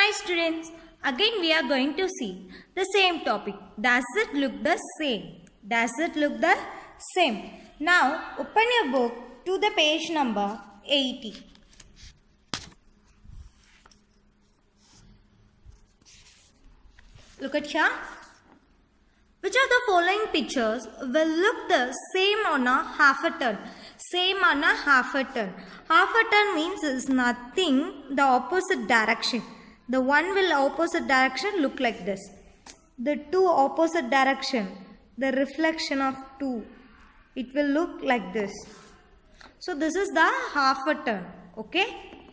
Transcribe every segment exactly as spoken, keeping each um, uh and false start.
Hi students, again we are going to see the same topic. Does it look the same? Does it look the same? Now open your book to the page number eighty. Look at here. Which of the following pictures will look the same on a half a turn? Same on a half a turn. Half a turn means is nothing the opposite direction. The one will opposite direction look like this. The two opposite direction, the reflection of two, it will look like this. So this is the half a turn. Okay.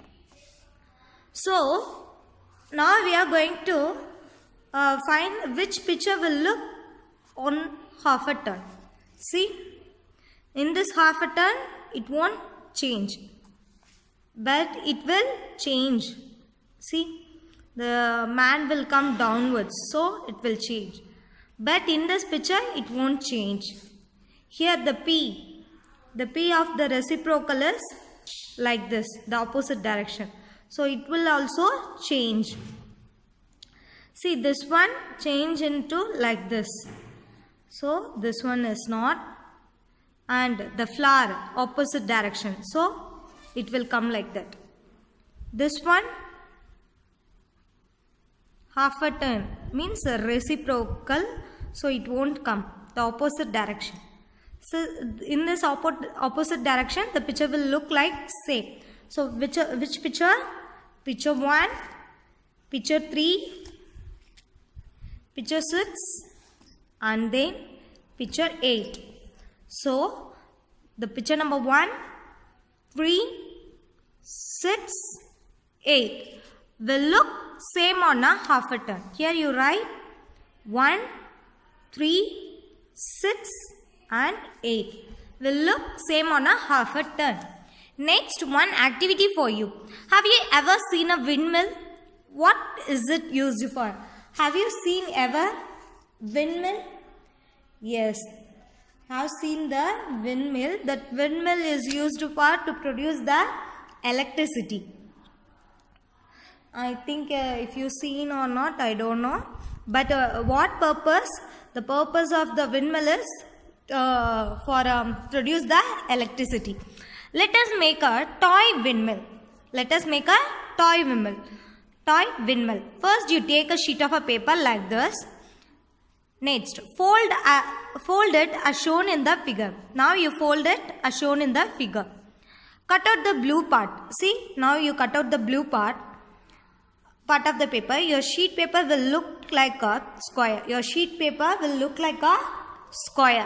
So now we are going to uh, find which picture will look on half a turn. See, in this half a turn it won't change, but it will change. See, the man will come downwards, so it will change, but in this picture it won't change. Here the P, the P of the reciprocal is like this, the opposite direction, so it will also change. See, this one change into like this. So this one is not, and the flower opposite direction, so it will come like that. This one half a turn means a reciprocal, so it won't come the opposite direction. So in this oppo opposite direction the picture will look like same. So which which picture? Picture one, picture three, picture six, and then picture eight. So the picture number one, three, six, eight will look same on a half a turn. Here you write one, three, six and eight will look same on a half a turn. Next, one activity for you. Have you ever seen a windmill? What is it used for? Have you seen ever windmill? Yes, have seen the windmill. That windmill is used for to produce the electricity. I think uh, if you seen or not, I don't know. But uh, what purpose? The purpose of the windmill is uh, for um, produce the electricity. Let us make a toy windmill. Let us make a toy windmill. Toy windmill. First, you take a sheet of a paper like this. Next, fold uh, fold it as shown in the figure. Now you fold it as shown in the figure. Cut out the blue part. See, now you cut out the blue part. Part of the paper. Your sheet paper will look like a square. Your sheet paper will look like a square.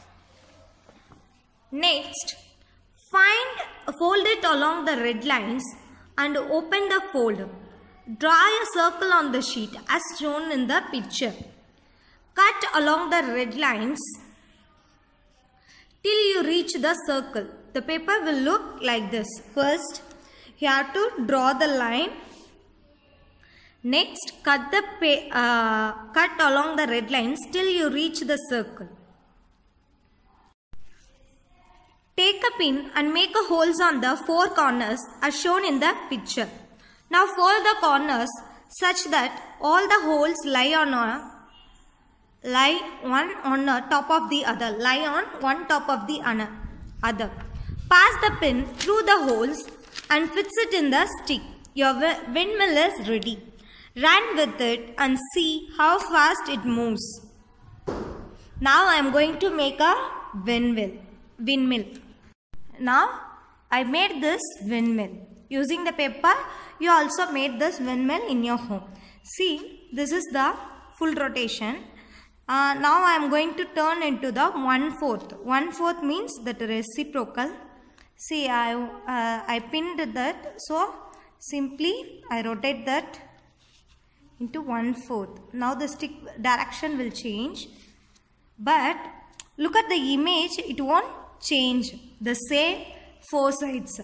Next, find, fold it along the red lines and open the fold. Draw a circle on the sheet as shown in the picture. Cut along the red lines till you reach the circle. The paper will look like this. First, you have to draw the line. Next, cut the pa uh, cut along the red lines till you reach the circle. Take a pin and make a holes on the four corners as shown in the picture. Now fold the corners such that all the holes lie on a lie one on the top of the other. Lie on one top of the other. Pass the pin through the holes and fix it in the stick. Your windmill is ready. Run with it and see how fast it moves. Now I am going to make a windmill. Windmill. Now I made this windmill. Using the paper, you also made this windmill in your home. See, this is the full rotation. Uh, now I am going to turn into the one-fourth. One-fourth means that reciprocal. See, I, uh, I pinned that. So, simply I rotate that into one-fourth. Now the stick direction will change. But look at the image, it won't change. The same four sides.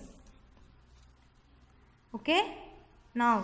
Okay. Now,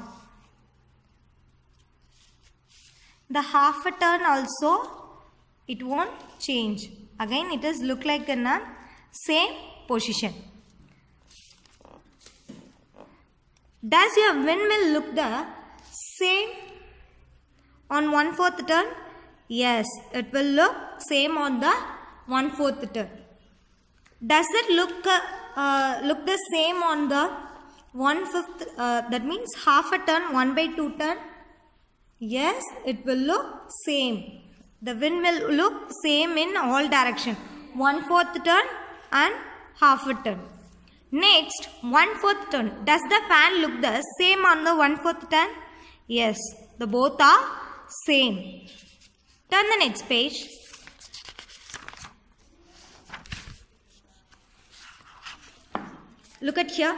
the half a turn also, it won't change. Again, it is look like in a same position. Does your windmill look the same on one fourth turn? Yes, it will look same on the one fourth turn. Does it look uh, uh, look the same on the one fifth? Uh, that means half a turn, one by two turn. Yes, it will look same. The wind will look same in all direction. One fourth turn and half a turn. Next, one fourth turn. Does the fan look the same on the one fourth turn? Yes, the both are same. Turn the next page. Look at here.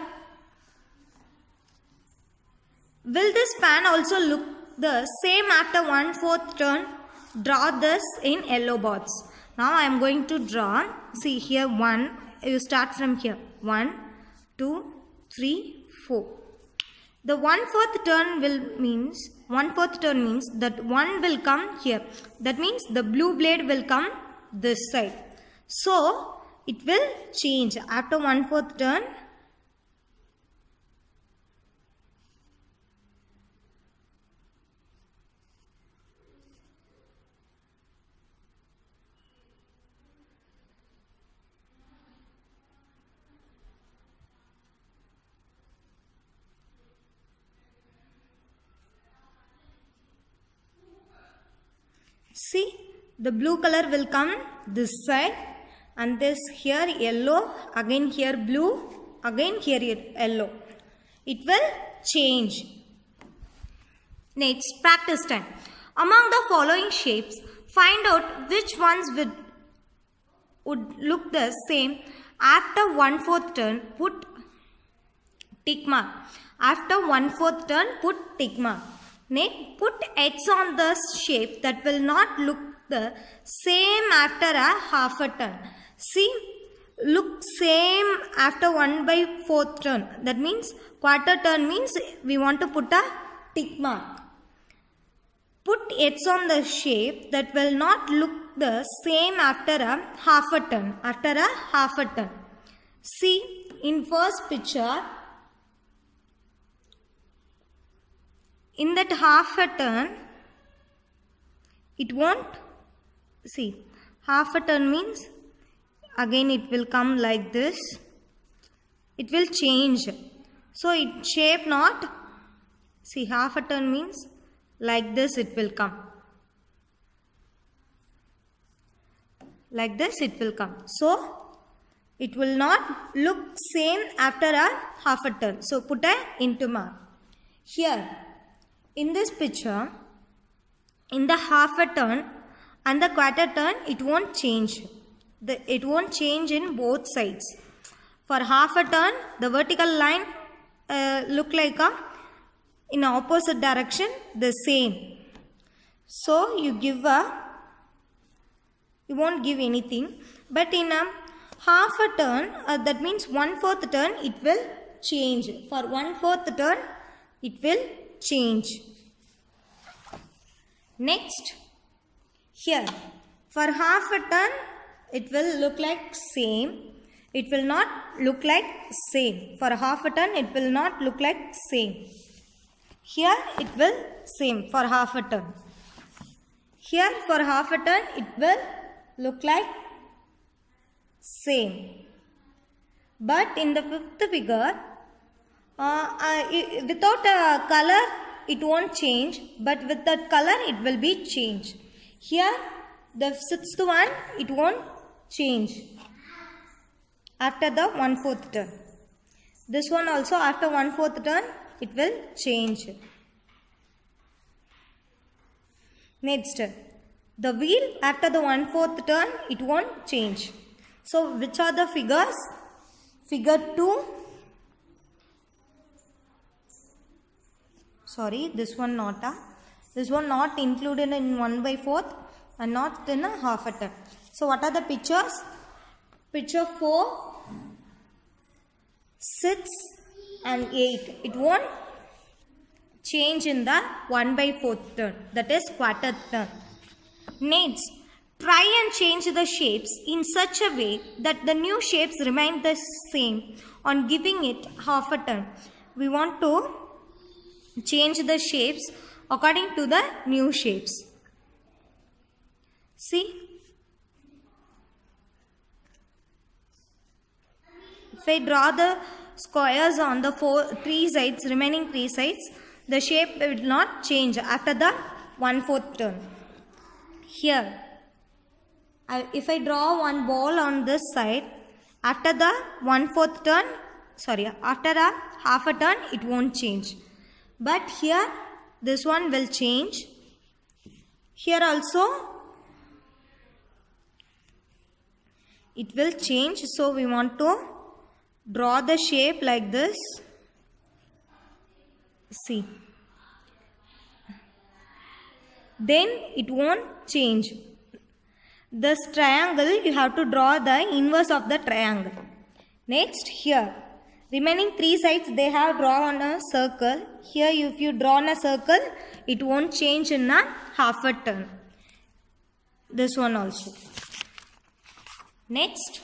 Will this fan also look the same after one fourth turn? Draw this in yellow box. Now I am going to draw. See here one. You start from here. One, two, three, four. The one fourth turn will means one fourth turn means that one will come here. That means the blue blade will come this side. So it will change after one fourth turn. See, the blue color will come this side and this here yellow, again here blue, again here yellow. It will change. Next, practice time. Among the following shapes, find out which ones would, would look the same after one fourth turn. Put tick mark. After one fourth turn, put tick mark. Next, put X on the shape that will not look the same after a half a turn. See, look same after one by fourth turn. That means quarter turn means we want to put a tick mark. Put X on the shape that will not look the same after a half a turn. After a half a turn. See, in first picture, in that half a turn, it won't, see, half a turn means, again it will come like this. It will change. So, it shape not, see, half a turn means, like this it will come. Like this it will come. So, it will not look same after a half a turn. So, put a into mark. Here, in this picture, in the half a turn and the quarter turn, it won't change. The, it won't change in both sides. For half a turn, the vertical line uh, look like a in opposite direction, the same. So, you give a, you won't give anything. But in a half a turn, uh, that means one fourth turn, it will change. For one fourth turn, it will change. Next, here, for half a turn, it will look like same. It will not look like same. For half a turn, it will not look like same. Here, it will same for half a turn. Here, for half a turn, it will look like same. But in the fifth figure, uh, uh, without a color, it won't change, but with that color, it will be changed. Here, the sixth one, it won't change after the one fourth turn. This one also after one fourth turn, it will change. Next, the wheel after the one fourth turn, it won't change. So, which are the figures? Figure two. Sorry, this one not a. This one not included in one by fourth and not in a half a turn. So, what are the pictures? Picture four, six and eight. It won't change in the one by fourth turn. That is quarter turn. Next, try and change the shapes in such a way that the new shapes remain the same on giving it half a turn. We want to change the shapes according to the new shapes. See, if I draw the squares on the four three sides, remaining three sides, the shape will not change after the one fourth turn. Here, I, if I draw one ball on this side, after the one fourth turn, sorry, after a half a turn, it won't change. But here, this one will change. Here also, it will change. So we want to draw the shape like this. See. Then it won't change. This triangle, you have to draw the inverse of the triangle. Next, here, remaining three sides, they have drawn a circle. Here, if you draw a circle, it won't change in a half a turn. This one also. Next,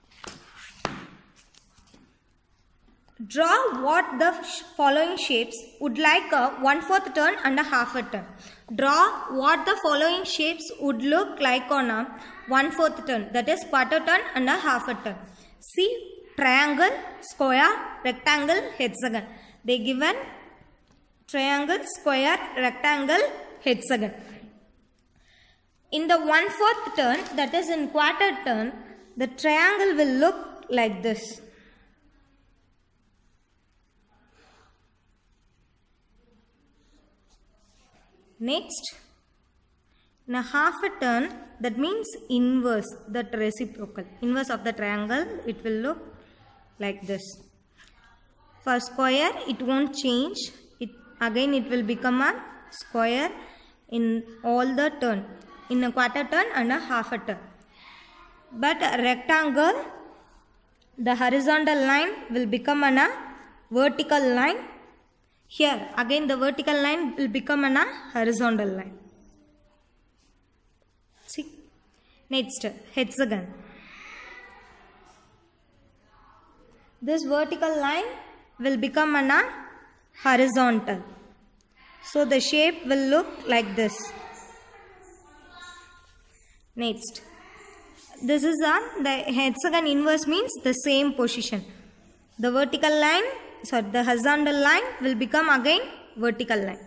draw what the following shapes would like a one-fourth turn and a half a turn. Draw what the following shapes would look like on a one-fourth turn, that is quarter turn and a half a turn. See, triangle, square, rectangle, hexagon. They given triangle, square, rectangle, hexagon. In the one-fourth turn, that is in quarter turn, the triangle will look like this. Next, in a half a turn, that means inverse, that reciprocal. Inverse of the triangle, it will look like this. For square, it won't change. It again, it will become a square in all the turn. In a quarter turn and a half a turn. But a rectangle, the horizontal line will become an a vertical line. Here, again the vertical line will become an a horizontal line. See. Next, hexagon. This vertical line will become an a horizontal. So the shape will look like this. Next, this is a, the hexagon inverse means the same position. The vertical line, sorry, the horizontal line will become again vertical line.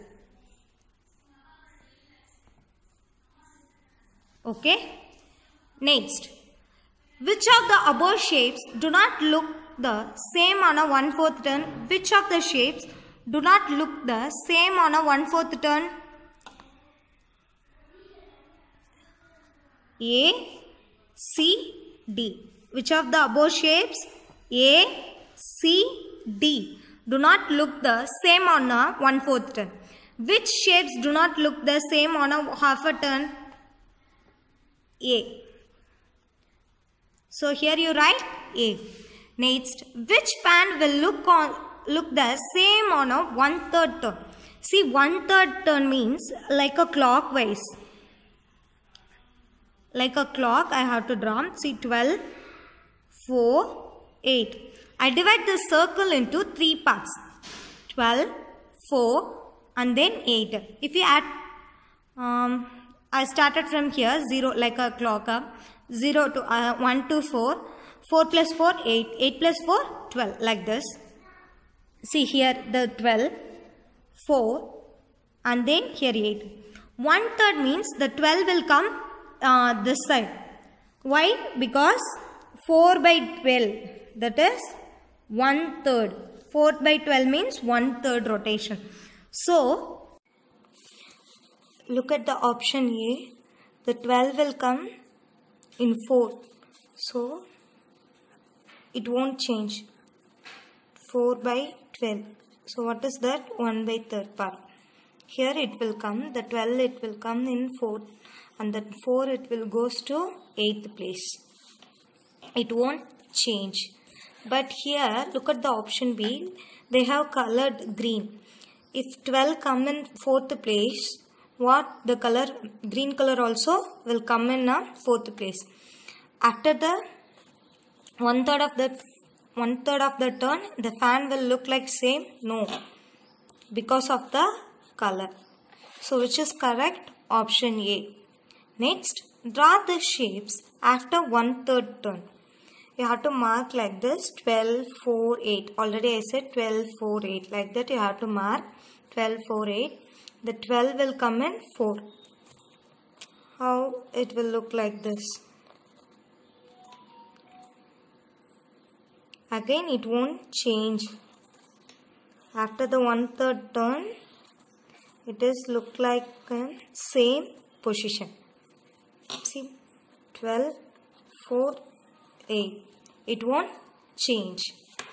Okay. Next, which of the above shapes do not look the same on a one-fourth turn? Which of the shapes do not look the same on a one-fourth turn? A, C, D. Which of the above shapes? A, C, D do not look the same on a one-fourth turn. Which shapes do not look the same on a half a turn? A. So here you write A. Next, which fan will look on look the same on a one-third turn? See, one-third turn means like a clockwise. Like a clock, I have to draw. See, twelve, four, eight. I divide the circle into three parts. twelve, four, and then eight. If you add, um, I started from here, zero, like a clock up. zero to uh, one to four. four plus four, eight. eight plus four, twelve. Like this. See here, the twelve, four, and then here eight. one third means the twelve will come uh, this side. Why? Because four by twelve, that is one third. four by twelve means one third rotation. So, look at the option A. The twelve will come in four. So, it won't change. four by twelve. So, what is that? one by third part. Here it will come. The twelve it will come in fourth. And the four it will goes to eighth place. It won't change. But here, look at the option B. They have colored green. If twelve come in fourth place, what the color, green color also will come in a fourth place. After the one third of the one third of the turn, the fan will look like same. No. because of the color. So which is correct? Option A. Next, draw the shapes after one third turn. You have to mark like this twelve, four, eight. Already I said twelve, four, eight. Like that you have to mark twelve, four, eight. The twelve will come in four. How it will look like this. Again it won't change. After the one third turn, it is look like in same position. See, twelve, four, eight. It won't change.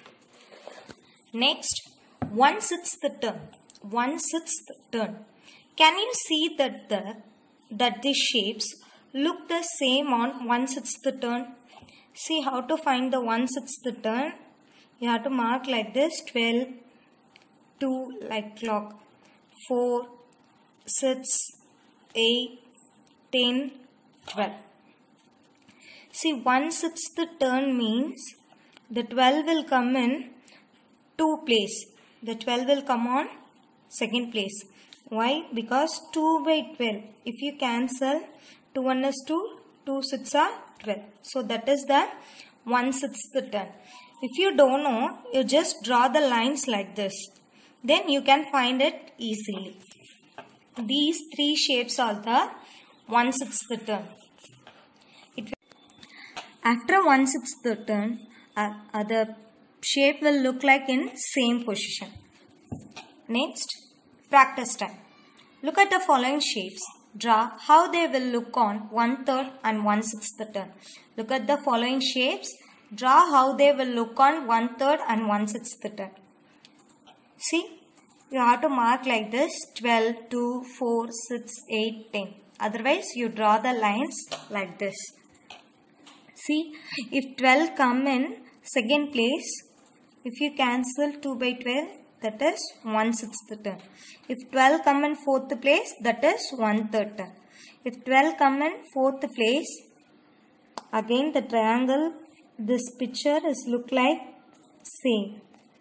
Next, one sixth turn. One sixth turn. Can you see that the that the shapes look the same on one sixth turn? See how to find the one sixth turn. You have to mark like this twelve, two like clock, four, six, eight, ten, twelve. See, one sixth turn means the twelve will come in two place. The twelve will come on second place. Why? Because two by twelve. If you cancel, two one is two, two six are twelve. So that is the one sixth turn. If you don't know, you just draw the lines like this. Then you can find it easily. These three shapes are the one sixth turn. It After one sixth turn, uh, uh, the shape will look like in same position. Next, practice time. Look at the following shapes. Draw how they will look on one third and one sixth turn. Look at the following shapes. Draw how they will look on one third and one sixth turn. See, you have to mark like this twelve, two, four, six, eight, ten. Otherwise, you draw the lines like this. See, if twelve come in second place, if you cancel two by twelve, that is one sixth turn. If twelve come in fourth place, that is one third turn. If twelve come in fourth place, again the triangle, this picture is look like same.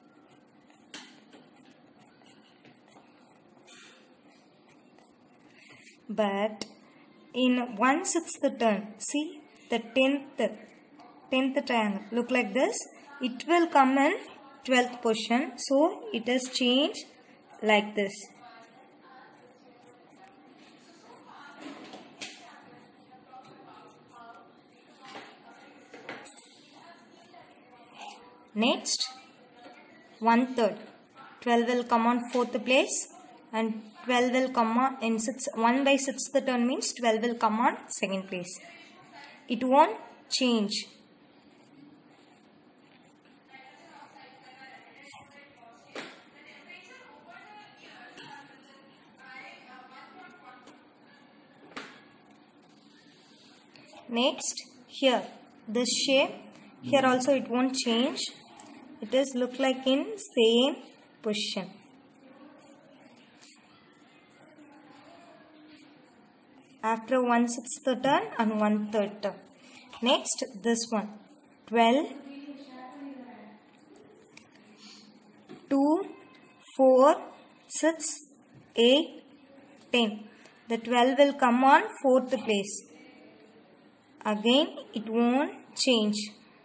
But in one sixth turn, see the tenth, tenth triangle look like this. It will come in twelfth position. So it is changed like this. Next, one third. twelve will come on fourth place and twelve will come on in six. one by sixth turn means twelve will come on second place. It won't change. Next, here, this shape, here also it won't change. It is look like in same position. After one sixth turn and one third turn. Next, this one, twelve, two, four, six, eight, ten. The twelve will come on fourth place. Again, it won't change.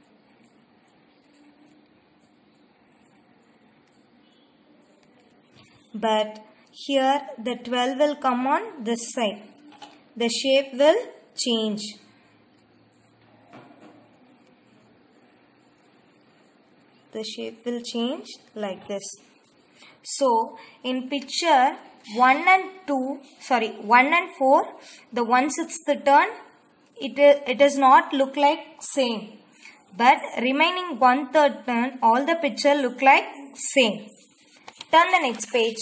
But here the twelve will come on this side. The shape will change. The shape will change like this. So, in picture one and two, sorry, one and four, the one sixth turn, it, it does not look like same. But remaining one third turn, all the picture look like same. Turn the next page.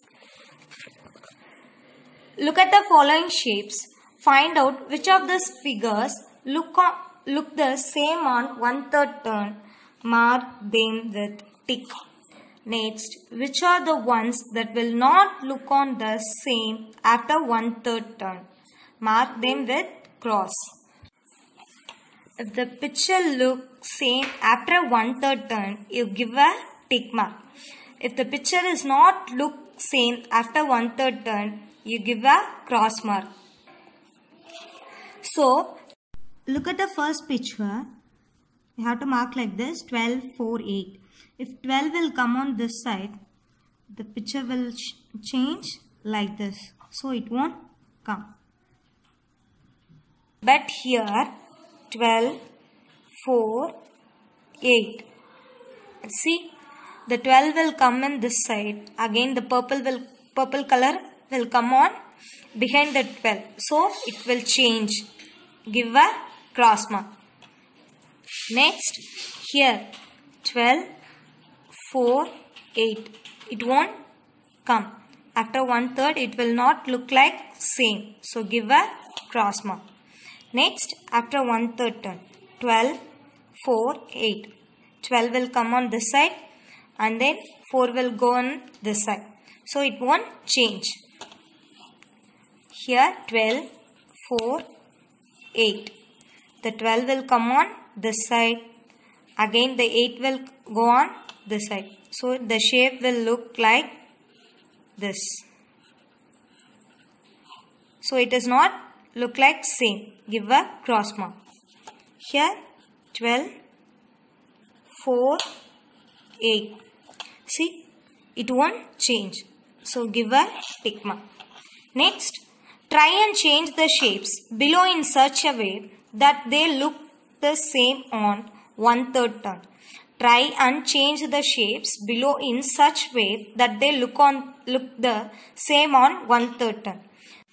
Look at the following shapes. Find out which of these figures look, on, look the same on one third turn. Mark them with tick. Next, which are the ones that will not look on the same after one third turn? Mark them with cross. If the picture looks same after one third turn, you give a tick mark. If the picture is not look same after one third turn, you give a cross mark. So, look at the first picture. You have to mark like this, twelve, four, eight. If twelve will come on this side, the picture will ch change like this. So, it won't come. But here, twelve, four, eight. See, the twelve will come in this side. Again, the purple will purple color will come on behind the twelve. So, it will change. Give a cross mark. Next, here, twelve, four, eight. It won't come. After one third, it will not look like same. So, give a cross mark. Next, after one third turn, twelve, four, eight. twelve will come on this side and then four will go on this side. So, it won't change. Here, twelve, four, eight. The twelve will come on this side. Again, the eight will go on this side. So, the shape will look like this. So, it does not look like same. Give a cross mark. Here, twelve, four, eight. See, it won't change. So, give a tick mark. Next, try and change the shapes below in such a way that they look the same on one third turn. Try and change the shapes below in such way that they look on look the same on one third turn.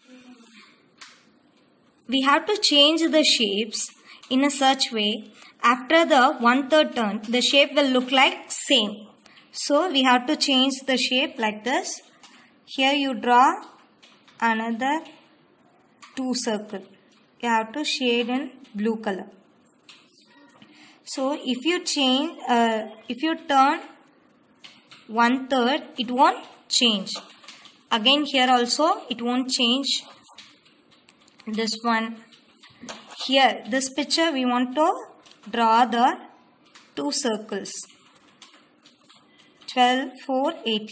We have to change the shapes in a such way after the one third turn the shape will look like same. So we have to change the shape like this. Here you draw another two circle. You have to shade in blue color. So if you change, uh, if you turn one third, it won't change. Again here also it won't change. This one here, this picture we want to draw the two circles. twelve, four, eight.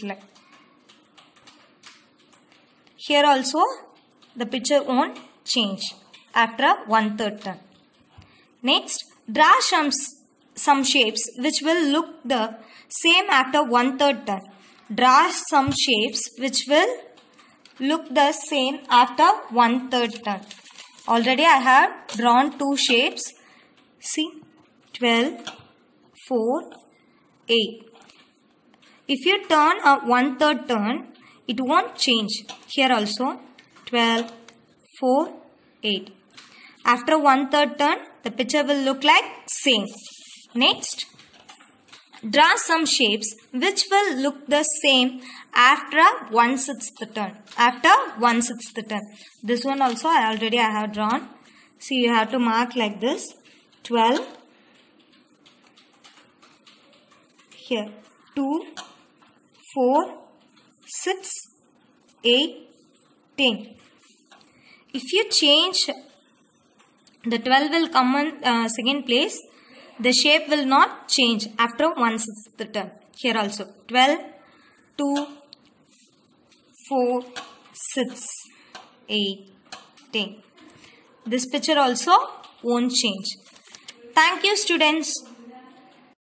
Here also the picture won't change after one third turn. Next, draw some, some shapes which will look the same after one third turn. Draw some shapes which will look the same after one third turn. Already I have drawn two shapes. See, twelve, four, eight. If you turn a one third turn, it won't change. Here also, twelve, four, eight. After one third turn, the picture will look like same. Next, draw some shapes which will look the same after one sixth turn. After one sixth turn. This one also I already I have drawn. See, you have to mark like this. twelve. Here, two, four, six, eight, ten. If you change, the twelve will come on uh, second place. The shape will not change after one sixth turn. Here also, twelve, two, four, six, eight, ten. This picture also won't change. Thank you, students.